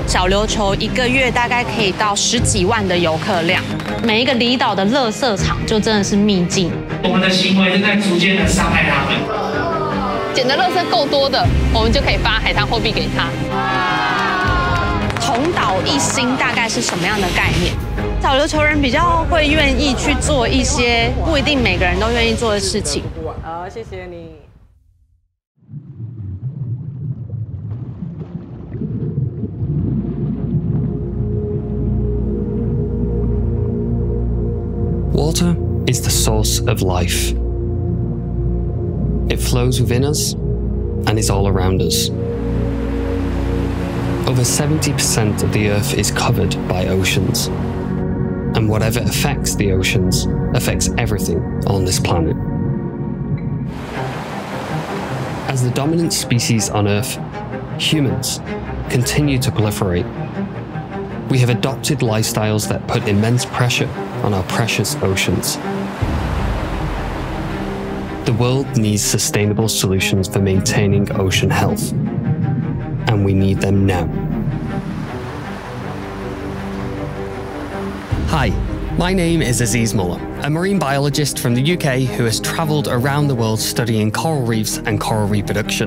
小琉球一个月大概可以到10几万的游客量。每一个离岛的垃圾场就真的是秘境。 我们的行为正在逐渐的伤害他们。 捡的垃圾够多的，我们就可以发海滩货币给他。 同岛一心大概是什么样的概念？小琉球人比较会愿意去做一些不一定每个人都愿意做的事情。 好，谢谢你。 Water is the source of life. It flows within us and is all around us. Over 70% of the Earth is covered by oceans, and whatever affects the oceans affects everything on this planet. As the dominant species on Earth, humans continue to proliferate. We have adopted lifestyles that put immense pressure on our precious oceans. The world needs sustainable solutions for maintaining ocean health, and we need them now. Hi, my name is Aziz Muller, a marine biologist from the UK who has travelled around the world studying coral reefs and coral reproduction.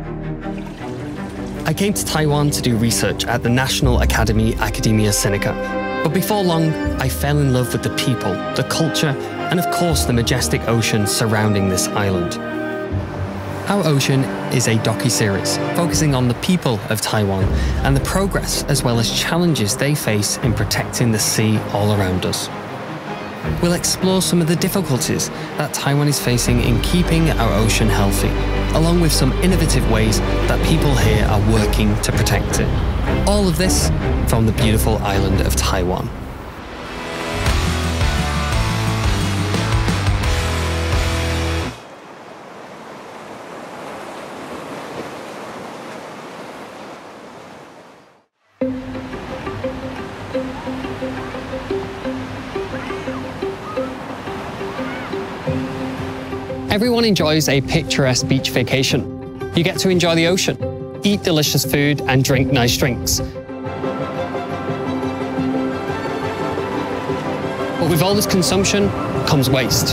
I came to Taiwan to do research at the National Academy Academia Sinica. But before long, I fell in love with the people, the culture, and of course the majestic ocean surrounding this island. Our Ocean is a docu-series focusing on the people of Taiwan and the progress as well as challenges they face in protecting the sea all around us. We'll explore some of the difficulties that Taiwan is facing in keeping our ocean healthy, along with some innovative ways that people here are working to protect it. All of this from the beautiful island of Taiwan. Everyone enjoys a picturesque beach vacation. You get to enjoy the ocean, eat delicious food and drink nice drinks. But with all this consumption comes waste.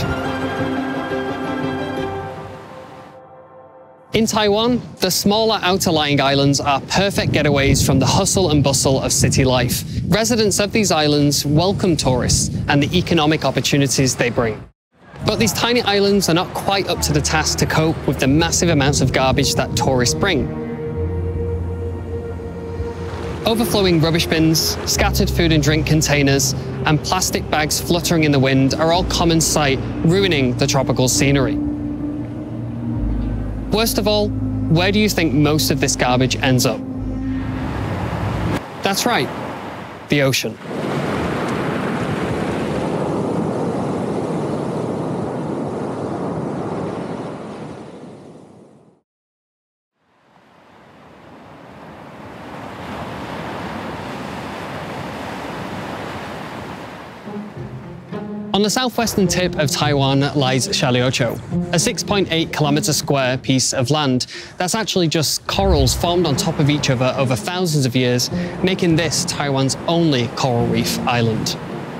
In Taiwan, the smaller outer-lying islands are perfect getaways from the hustle and bustle of city life. Residents of these islands welcome tourists and the economic opportunities they bring. But these tiny islands are not quite up to the task to cope with the massive amounts of garbage that tourists bring. Overflowing rubbish bins, scattered food and drink containers, and plastic bags fluttering in the wind are all common sight, ruining the tropical scenery. Worst of all, where do you think most of this garbage ends up? That's right, the ocean. On the southwestern tip of Taiwan lies Xiaoliuqiu, a 6.8 kilometre square piece of land that's actually just corals formed on top of each other over thousands of years, making this Taiwan's only coral reef island.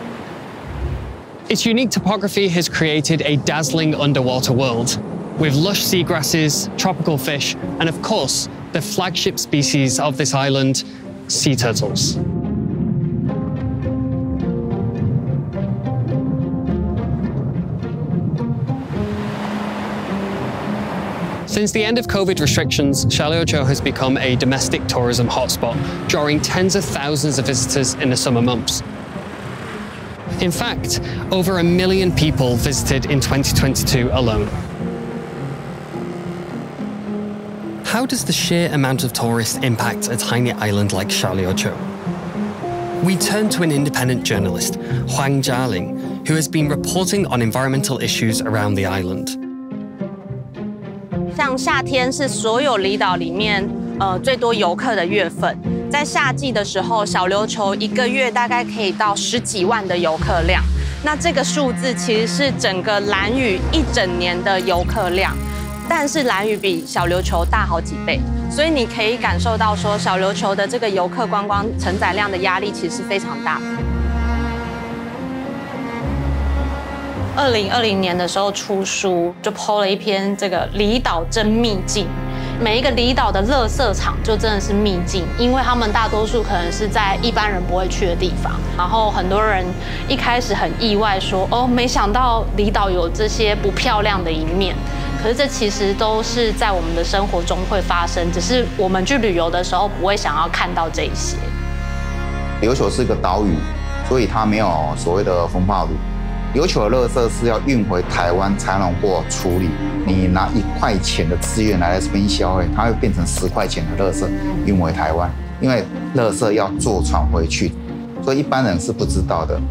Its unique topography has created a dazzling underwater world, with lush seagrasses, tropical fish, and of course, the flagship species of this island, sea turtles. Since the end of COVID restrictions, Xiaoliuqiu has become a domestic tourism hotspot, drawing tens of thousands of visitors in the summer months. In fact, over 1 million people visited in 2022 alone. How does the sheer amount of tourists impact a tiny island like Xiaoliuqiu? We turn to an independent journalist, Huang Jialing, who has been reporting on environmental issues around the island. 像夏天是所有离岛里面最多游客的月份，在夏季的时候，小琉球一个月大概可以到10几万的游客量。那这个数字其实是整个兰屿一整年的游客量，但是兰屿比小琉球大好几倍。 所以你可以感受到说，小琉球的这个游客观光承载量的压力其实是非常大的。2020年的时候出书，就 po 了一篇这个离岛真秘境。每一个离岛的垃圾场就真的是秘境，因为他们大多数可能是在一般人不会去的地方。然后很多人一开始很意外说，哦，没想到离岛有这些不漂亮的一面。可是这其实都是在我们的生活中会发生，只是我们去旅游的时候不会想要看到这些。 琉球是个岛屿，所以它没有所谓的风暴路。琉球的垃圾是要运回台湾才能过处理。你拿1块钱的资源来这边消费，它会变成10块钱的垃圾运回台湾，因为垃圾要坐船回去，所以一般人是不知道的。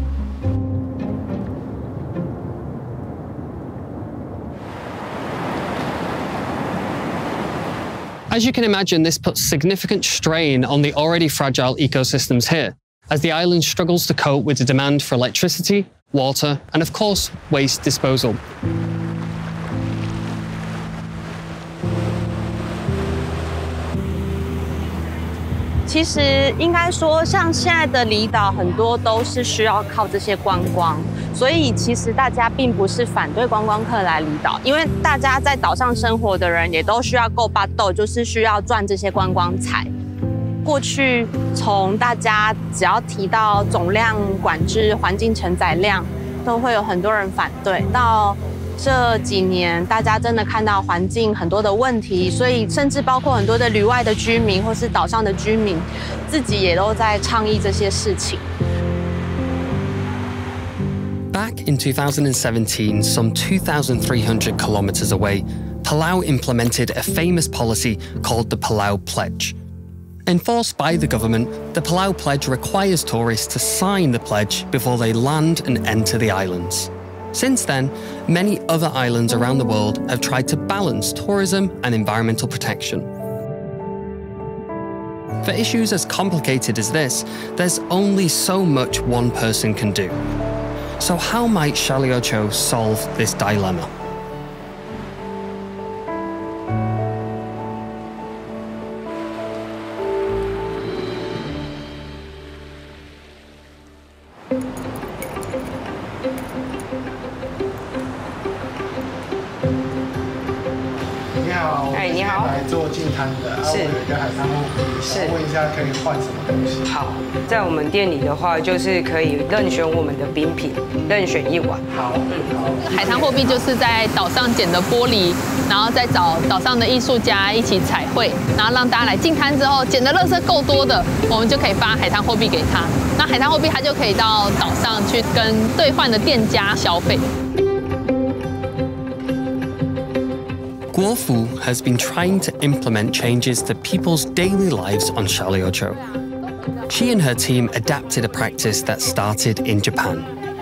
As you can imagine, this puts significant strain on the already fragile ecosystems here, as the island struggles to cope with the demand for electricity, water, and of course, waste disposal. 其实应该说，像现在的离岛很多都是需要靠这些观光，所以其实大家并不是反对观光客来离岛，因为大家在岛上生活的人也都需要够巴豆，就是需要赚这些观光财。过去从大家只要提到总量管制、环境承载量，都会有很多人反对，到这几年，大家真的看到环境很多的问题，所以甚至包括很多的旅外的居民或是岛上的居民，自己也都在倡议这些事情。 Back in 2017, some 2,300 kilometers away, Palau implemented a famous policy called the Palau Pledge. Enforced by the government, the Palau Pledge requires tourists to sign the pledge before they land and enter the islands. Since then, many other islands around the world have tried to balance tourism and environmental protection. For issues as complicated as this, there's only so much one person can do. So how might Xiaoliuqiu solve this dilemma? 是有一个海滩货币，想问一下可以换什么东西？ 好，在我们店里的话，就是可以任选我们的冰品，任选1碗。 好，好。 海滩货币就是在岛上捡的玻璃，然后再找岛上的艺术家一起彩绘，然后让大家来进滩之后，捡的垃圾够多的，我们就可以发海滩货币给他。那海滩货币他就可以到岛上去跟兑换的店家消费。 Kuo Fu has been trying to implement changes to people's daily lives on Xiaoliuqiu. She and her team adapted a practice that started in Japan.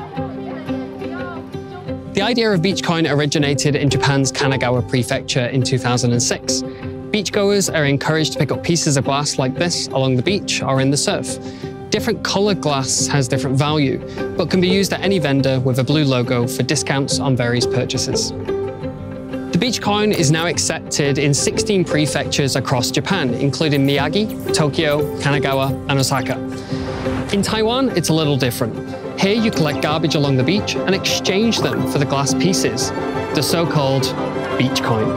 The idea of beach coin originated in Japan's Kanagawa prefecture in 2006. Beachgoers are encouraged to pick up pieces of glass like this along the beach or in the surf. Different coloured glass has different value, but can be used at any vendor with a blue logo for discounts on various purchases. The beach coin is now accepted in 16 prefectures across Japan, including Miyagi, Tokyo, Kanagawa, and Osaka. In Taiwan, it's a little different. Here you collect garbage along the beach and exchange them for the glass pieces, the so-called beach coin.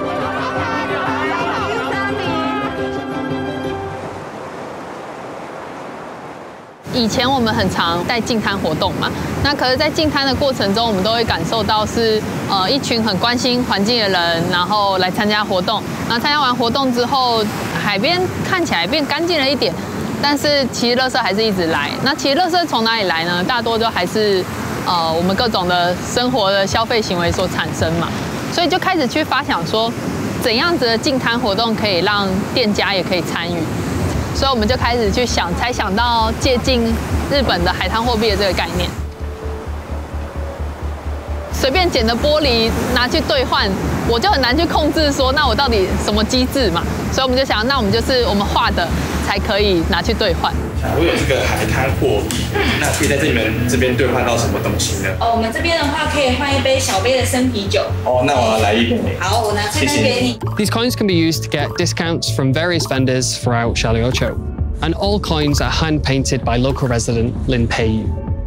以前我们很常带净滩活动嘛，那可是，在净滩的过程中，我们都会感受到是一群很关心环境的人，然后来参加活动。然后参加完活动之后，海边看起来变干净了一点，但是其实垃圾还是一直来。那其实垃圾从哪里来呢？大多都还是我们各种的生活的消费行为所产生嘛。所以就开始去发想说，怎样子的净滩活动可以让店家也可以参与。 所以我们就开始去想，才想到借鉴日本的海滩货币的这个概念。 随便捡的玻璃拿去兑换，我就很难去控制说，那我到底什么机制嘛？所以我们就想，那我们就是我们画的才可以拿去兑换。 我有这个海滩货币，那可以在你们这边兑换到什么东西呢？ 我们这边的话可以换一杯小杯的生啤酒。 那我要来一杯。 好，我拿菜单给你。 These coins can be used to get discounts from various vendors throughout Xiaoliuqiu, and all coins are hand-painted by local resident Liuqiu.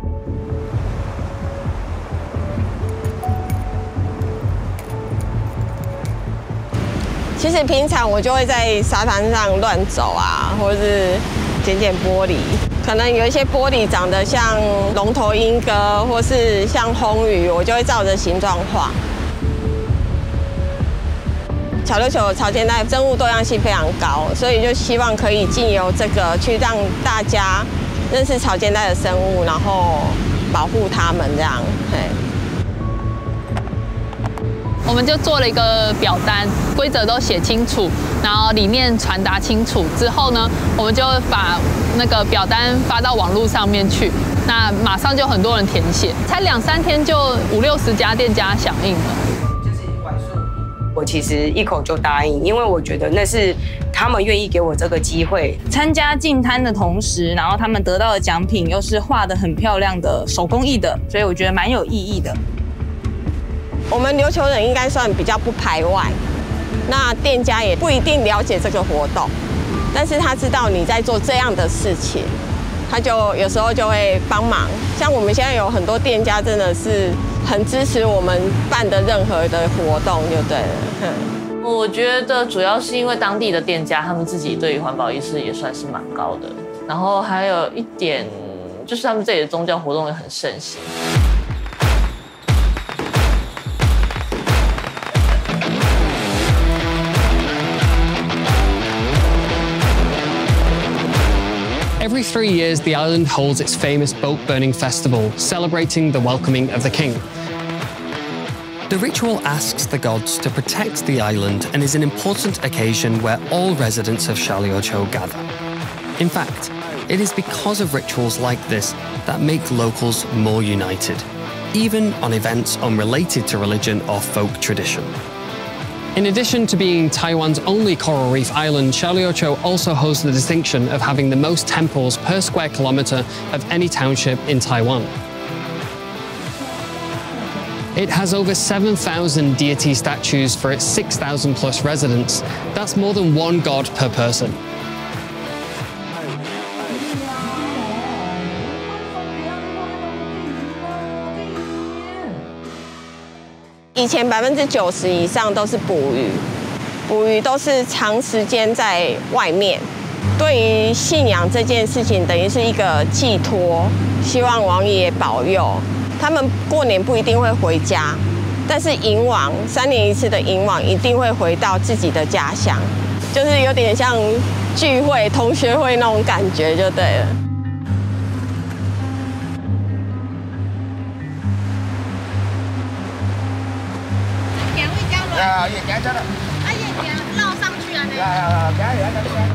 其实平常我就会在沙滩上乱走啊，或者是捡玻璃。可能有一些玻璃长得像龙头莺歌，或是像红鱼，我就会照着形状画。Xiaoliuqiu潮间带生物多样性非常高，所以就希望可以借由这个去让大家认识潮间带的生物，然后保护它们这样。 我们就做了一个表单，规则都写清楚，然后理念传达清楚之后呢，我们就把那个表单发到网络上面去，那马上就很多人填写，才2-3天就50-60家店家响应了。 我其实一口就答应，因为我觉得那是他们愿意给我这个机会。 参加竞摊的同时，然后他们得到的奖品又是画得很漂亮的手工艺的，所以我觉得蛮有意义的。 我们琉球人应该算比较不排外，那店家也不一定了解这个活动，但是他知道你在做这样的事情，他就有时候就会帮忙。像我们现在有很多店家真的是很支持我们办的任何的活动，就对了。 我觉得主要是因为当地的店家他们自己对于环保意识也算是蛮高的，然后还有一点就是他们这里的宗教活动也很盛行。 Every 3 years, the island holds its famous boat-burning festival, celebrating the welcoming of the king. The ritual asks the gods to protect the island and is an important occasion where all residents of Xiaoliuqiu gather. In fact, it is because of rituals like this that make locals more united, even on events unrelated to religion or folk tradition. In addition to being Taiwan's only coral reef island, Xiaoliuqiu also holds the distinction of having the most temples per square kilometre of any township in Taiwan. It has over 7,000 deity statues for its 6,000 plus residents. That's more than one god per person. 以前90%以上都是捕鱼，捕鱼都是长时间在外面。对于信仰这件事情，等于是一个寄托，希望王爷保佑。他们过年不一定会回家，但是迎王3年1次的迎王一定会回到自己的家乡，就是有点像聚会、同学会那种感觉，就对了。 绕上去啊！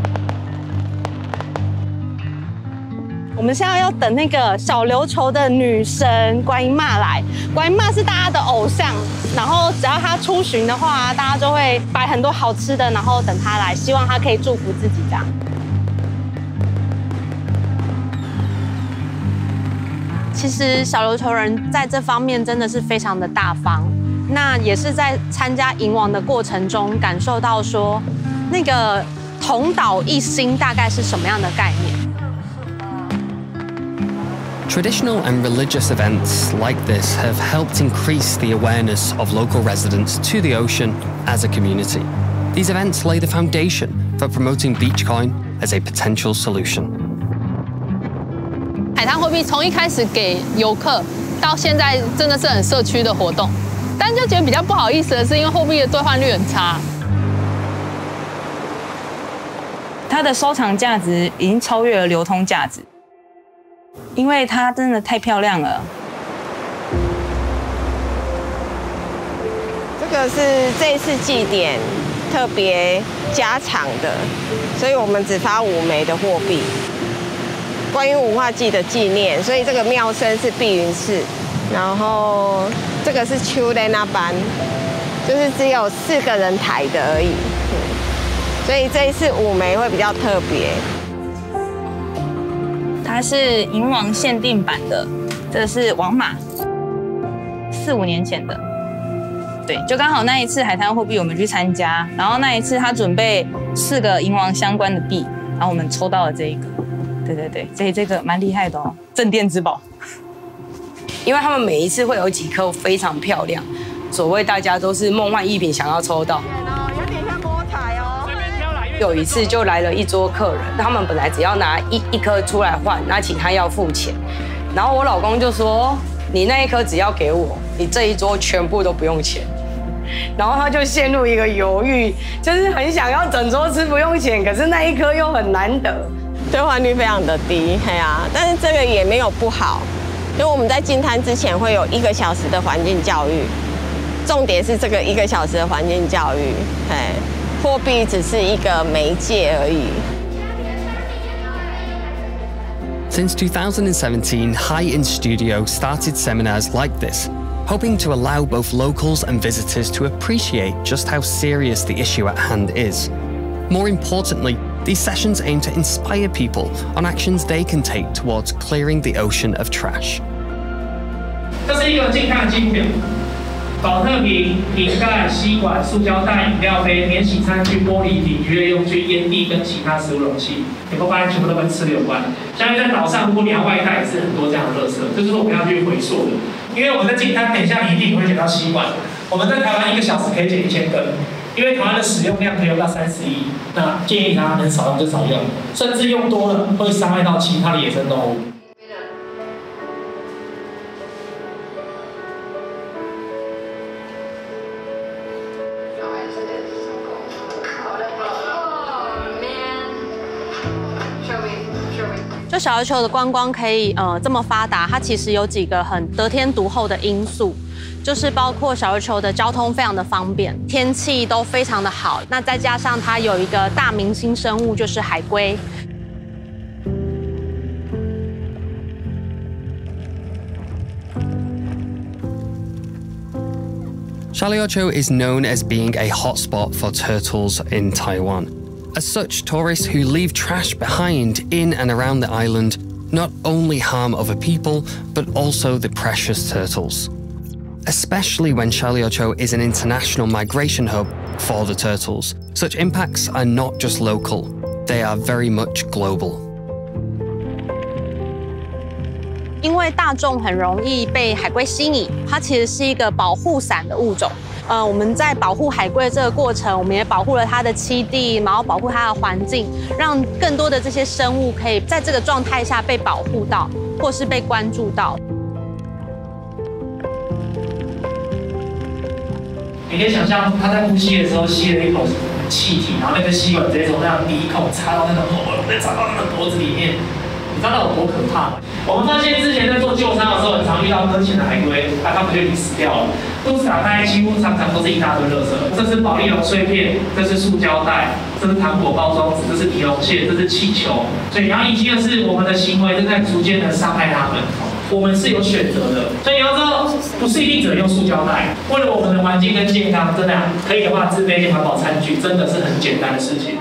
我们现在要等那个小琉球的女神观音妈来。观音妈是大家的偶像，然后只要她出巡的话，大家就会摆很多好吃的，然后等她来，希望她可以祝福自己这样。 其实小琉球人在这方面真的是非常的大方。 那也是在参加迎王的过程中，感受到说，那个同岛一心大概是什么样的概念。 Traditional and religious events like this have helped increase the awareness of local residents to the ocean as a community. These events lay the foundation for promoting beach coin as a potential solution. 海滩货币从一开始给游客，到现在真的是很社区的活动。 但就觉得比较不好意思的是，因为货币的兑换率很差， 它的收藏价值已经超越了流通价值，因为它真的太漂亮了。 这个是这一次祭典特别加长的，所以我们只发5枚的货币，观音文化祭的纪念，所以这个庙身是碧云寺，然后。 这个是秋的那班，就是只有4个人抬的而已。所以这一次5枚会比较特别。 它是银王限定版的，这是王马，4、5年前的。对，就刚好那一次海滩货币我们去参加，然后那一次他准备4个银王相关的币，然后我们抽到了这一个。对对对，所以这个蛮厉害的哦，镇店之宝。 因为他们每一次会有几颗非常漂亮，所谓大家都是梦幻逸品想要抽到。 有点像摸彩哦。 有一次就来了一桌客人，他们本来只要拿一颗出来换，那请他要付钱，然后我老公就说：“你那一颗只要给我，你这一桌全部都不用钱。”然后他就陷入一个犹豫，就是很想要整桌吃不用钱，可是那一颗又很难得， 兑换率非常的低，嘿啊，但是这个也没有不好，因为我们在进摊之前会有1个小时的环境教育，重点是这个1个小时的环境教育，嘿，货币只是一个媒介而已。 Since 2017, High In Studio started seminars like this, hoping to allow both locals and visitors to appreciate just how serious the issue at hand is. More importantly, these sessions aim to inspire people on actions they can take towards clearing the ocean of trash. 这是一个健康的记录表，保特瓶、瓶盖、吸管、塑胶袋、饮料杯、免洗餐具、玻璃瓶、娱乐用具、烟蒂跟其他食物容器，你会发现全部都跟吃的有关。像在岛上，如果你要外带，也是很多这样的垃圾，这就是我们要去回溯的。因为我们在进摊，等一下你一定会捡到吸管。我们在台湾1个小时可以捡1000根，因为台湾的使用量可以用到30亿，那建议它能少用就少用，甚至用多了会伤害到其他的野生动物。 就小琉球的观光可以这么发达，它其实有几个很得天独厚的因素，就是包括小琉球的交通非常的方便，天气都非常的好，那再加上它有一个大明星生物就是海龟。 Xiaoliuqiu is known as being a hotspot for turtles in Taiwan. As such, tourists who leave trash behind in and around the island not only harm other people, but also the precious turtles. Especially when Xiaoliuqiu is an international migration hub for the turtles, such impacts are not just local, they are very much global. 因为大众很容易被海龟吸引，它其实是一个保护伞的物种。我们在保护海龟这个过程，我们也保护了它的栖地，然后保护它的环境，让更多的这些生物可以在这个状态下被保护到，或是被关注到。 你可以想象它在呼吸的时候吸了一口气体，然后那个吸管直接从那个鼻孔插到那个喉咙，再插到那个脖子里面。你知道那有多可怕吗？我们发现之前在做救伤的时候，很常遇到搁浅的海龟，它们就已经死掉了。肚子打开，几乎常常都是一大堆垃圾。这是保丽龙碎片，这是塑胶袋，这是糖果包装纸，这是尼龙线，这是气球。所以你要遗弃的是，我们的行为正在逐渐的伤害它们。我们是有选择的，所以你要知道，不是一定只能用塑胶袋。为了我们的环境跟健康，真的可以的话，自备一些环保餐具，真的是很简单的事情。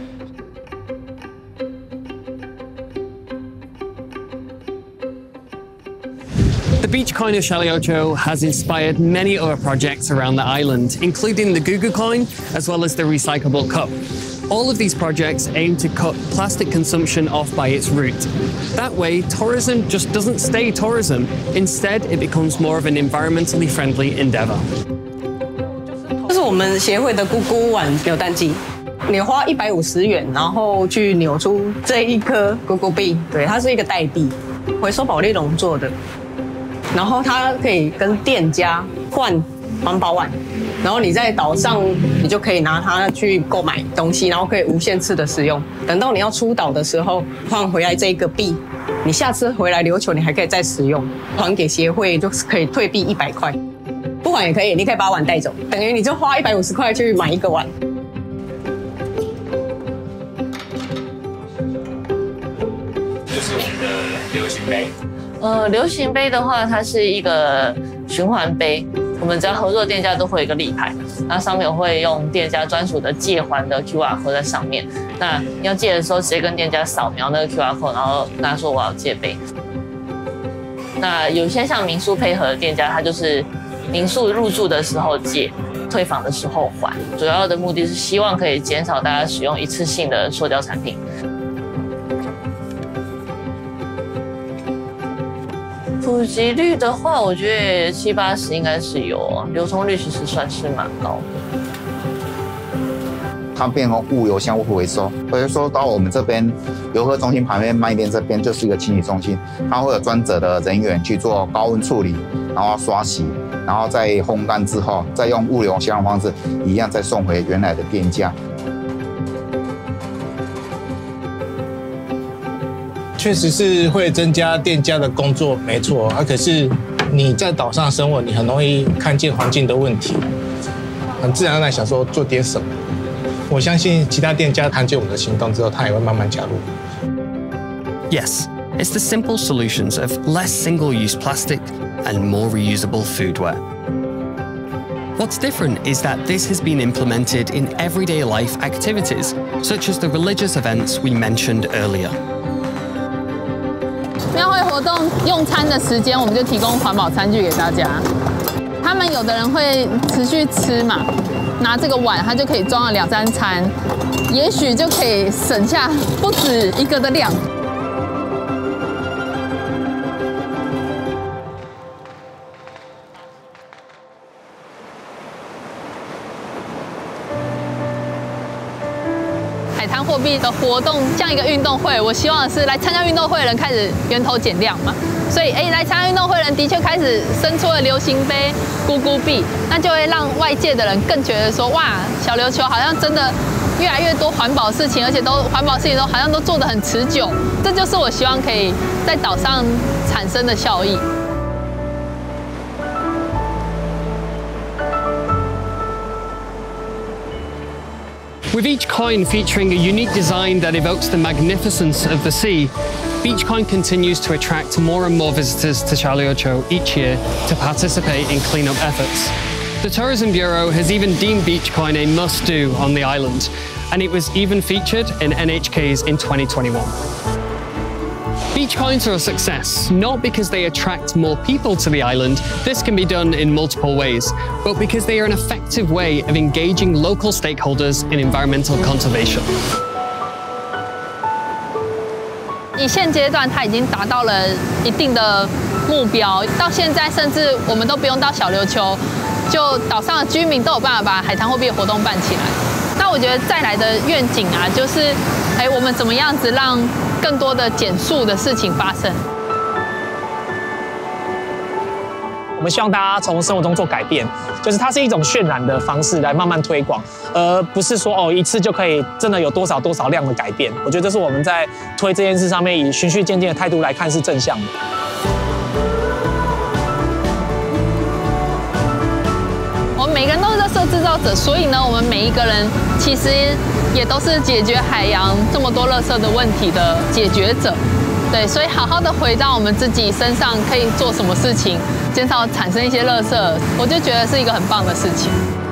The beach coin of Xiaoliuqiu has inspired many other projects around the island, including the Gugu coin, as well as the recyclable cup. All of these projects aim to cut plastic consumption off by its root. That way, tourism just doesn't stay tourism. Instead, it becomes more of an environmentally friendly endeavor. 这是我们协会的咕咕碗扭蛋机。你花150元，然后去扭出这一颗咕咕币，对，它是一个代币，回收保丽龙做的。然后它可以跟店家换环保碗，然后你在岛上，你就可以拿它去购买东西，然后可以无限次的使用。等到你要出岛的时候，换回来这个币，你下次回来琉球，你还可以再使用，还给协会就是可以退币100块。不还也可以，你可以把碗带走，等于你就花150块去买一个碗。 就是我们的流行杯。 流行杯的话，它是一个循环杯。我们只要合作店家都会有一个立牌，那上面会用店家专属的借还的 QR code 在上面。那要借的时候，直接跟店家扫描那个 QR code， 然后跟他说我要借杯。那有些像民宿配合的店家，他就是民宿入住的时候借，退房的时候还。主要的目的是希望可以减少大家使用一次性的塑胶产品。普及率的话，我觉得70、80应该是有，流通率其实算是蛮高的。 它变成物流箱物回收，回收到我们这边游客中心旁边卖店这边就是一个清洗中心，它会有专责的人员去做高温处理，然后刷洗，然后再烘干之后，再用物流箱的方式一样再送回原来的店家。 确实是会增加店家的工作，没错啊。可是你在岛上生活，你很容易看见环境的问题，很自然而然想说做点什么。我相信其他店家看见我们的行动之后，他也会慢慢加入。 Yes, it's the simple solutions of less single-use plastic and more reusable foodware. What's different is that this has been implemented in everyday life activities, such as the religious events we mentioned earlier. 庙会活动用餐的时间，我们就提供环保餐具给大家。他们有的人会持续吃嘛，拿这个碗，它就可以装了2、3餐，也许就可以省下不止一个的量。海滩货币的活动像一个运动会，我希望是来参加运动会的人开始源头减量嘛，所以来参加运动会的人的确开始生出了流行杯、咕咕币，那就会让外界的人更觉得说，哇，小琉球好像真的越来越多环保事情，而且环保事情好像都做得很持久，这就是我希望可以在岛上产生的效益。 With each coin featuring a unique design that evokes the magnificence of the sea, Beach Coin continues to attract more and more visitors to Xiaoliuqiu each year to participate in cleanup efforts. The Tourism Bureau has even deemed Beach Coin a must-do on the island, and it was even featured in NHKs in 2021. Beach coins are a success, not because they attract more people to the island, this can be done in multiple ways, but because they are an effective way of engaging local stakeholders in environmental conservation. 以现阶段，它已经达到了一定的目标，到现在甚至我们都不用到小琉球，就岛上的居民都有办法把海滩货币的活动办起来。那我觉得再来的愿景啊，就是我们怎么样子让更多的减速的事情发生。 我们希望大家从生活中做改变，就是它是一种渲染的方式来慢慢推广，而不是说一次就可以真的有多少量的改变。我觉得这是我们在推这件事上面以循序渐进的态度来看是正向的。 我们每个人都是垃圾制造者，所以呢，我们每一个人其实也都是解决海洋这么多垃圾的问题的解决者。对，所以好好的回到我们自己身上，可以做什么事情，减少产生一些垃圾，我就觉得是一个很棒的事情。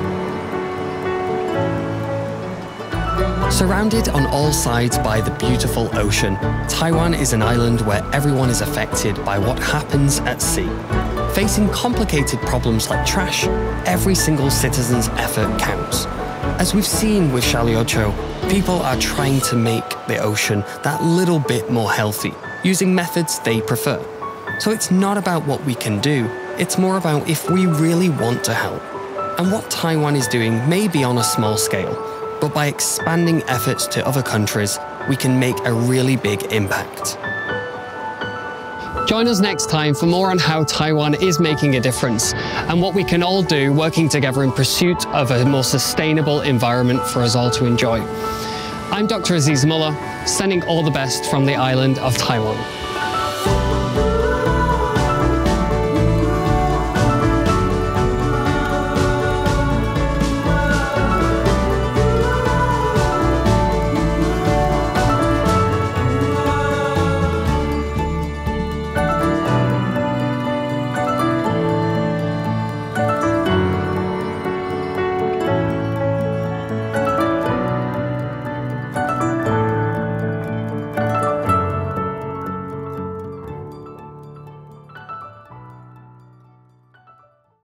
Surrounded on all sides by the beautiful ocean, Taiwan is an island where everyone is affected by what happens at sea. Facing complicated problems like trash, every single citizen's effort counts. As we've seen with Xiaoliuqiu, people are trying to make the ocean that little bit more healthy, using methods they prefer. So it's not about what we can do, it's more about if we really want to help. And what Taiwan is doing may be on a small scale, but by expanding efforts to other countries, we can make a really big impact. Join us next time for more on how Taiwan is making a difference and what we can all do working together in pursuit of a more sustainable environment for us all to enjoy. I'm Dr. Aziz Mullah, sending all the best from the island of Taiwan.